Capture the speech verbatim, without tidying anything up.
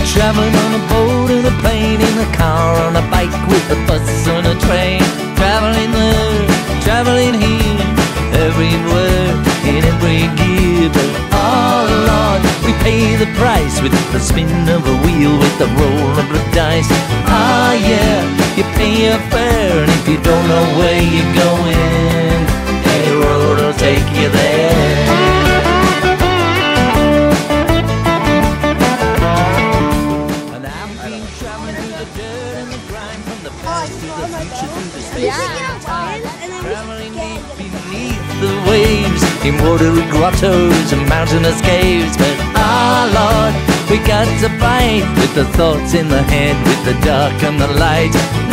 traveling on a boat, in a plane, in a car, on a bike, with a bus, on a train. Traveling there, traveling here, everywhere, in every gear. But oh Lord, we pay the price with the spin of a wheel, with the roll of the dice. Ah yeah, you pay your fare, and if you don't know where you're going, any road will take you there. Traveling deep beneath the waves, in watery grottos and mountainous caves. But ah Lord, we got to fight with the thoughts in the head, with the dark and the light.